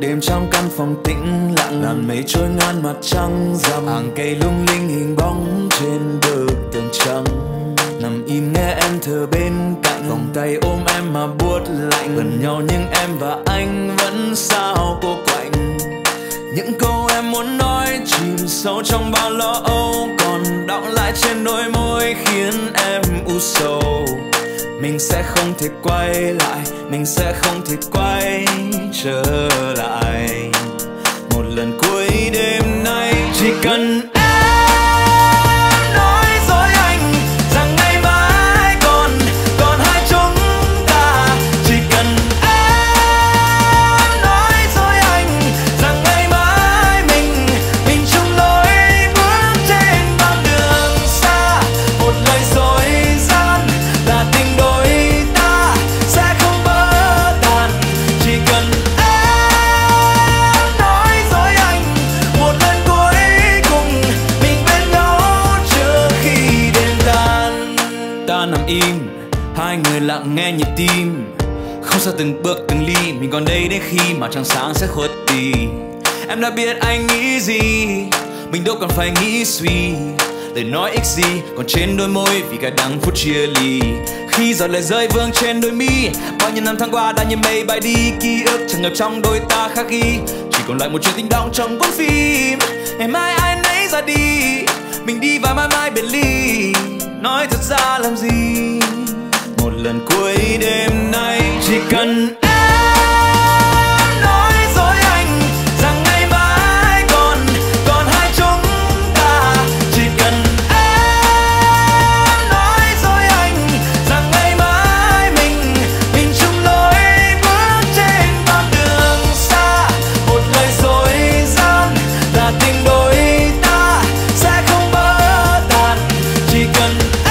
đêm trong căn phòng tĩnh lặng, làn mây trôi ngang mặt trăng rằm, hàng cây lung linh hình bóng trên bờ tường trắng. Nằm im nghe em thở bên cạnh, vòng tay ôm em mà buốt lạnh. Gần nhau nhưng em và anh vẫn sao cô quạnh. Những câu em muốn nói chìm sâu trong bao lo âu, còn đọng lại trên đôi môi khiến em u sầu. Mình sẽ không thể quay lại, mình sẽ không thể quay trở lại. Một lần cuối đêm nay chỉ cần nằm im, hai người lặng nghe nhịp tim. Không sao từng bước từng ly, mình còn đây đến khi mà trăng sáng sẽ khuất đi. Em đã biết anh nghĩ gì, mình đâu còn phải nghĩ suy. Lời nói ích gì còn trên đôi môi vì cả đắng phút chia ly. Khi giọt lệ rơi vương trên đôi mi, bao nhiêu năm tháng qua đã như mây bay đi. Ký ức chẳng ngập trong đôi ta khắc ghi, chỉ còn lại một chuyện tình đong trong cuốn phim. Ngày mai ai nấy ra đi, mình đi và mãi mãi biệt ly. Nói thật ra làm gì, một lần cuối đêm nay chỉ cần em nói dối anh rằng ngày mai còn hai chúng ta. Chỉ cần em nói dối anh rằng ngày mai mình chung lối bước trên con đường xa. Một lời dối gian là tình đôi ta sẽ không bỡ tàn. Chỉ cần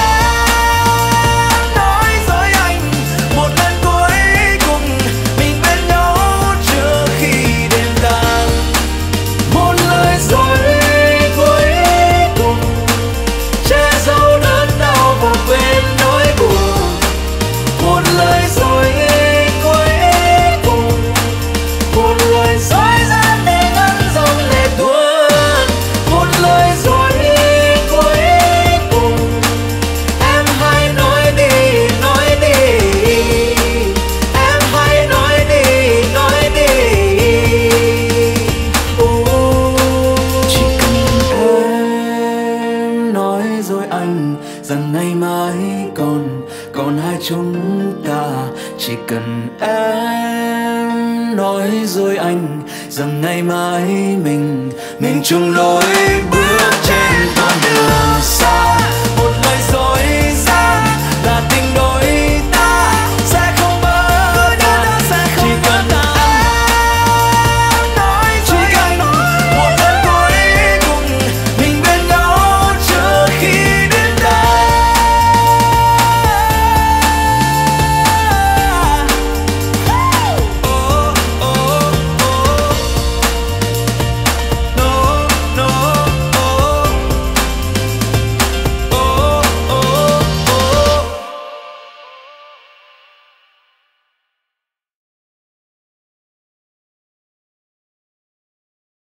rằng ngày mai còn hai chúng ta. Chỉ cần em nói dối anh rằng ngày mai mình chung lối bước.